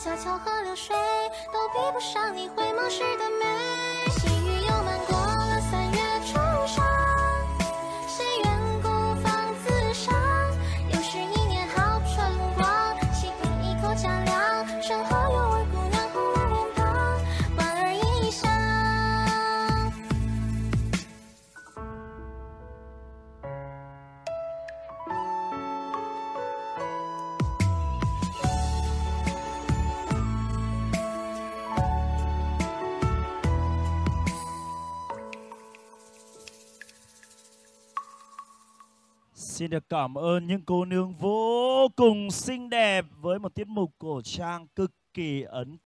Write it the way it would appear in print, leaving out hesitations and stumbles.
小桥和流水都比不上你回眸时的美。细雨又漫过了3月初上，谁愿孤芳自赏？又是一年好春光，细品一口佳酿，身后有位姑娘红了脸庞，莞尔一笑。 Xin được cảm ơn những cô nương vô cùng xinh đẹp với một tiết mục cổ trang cực kỳ ấn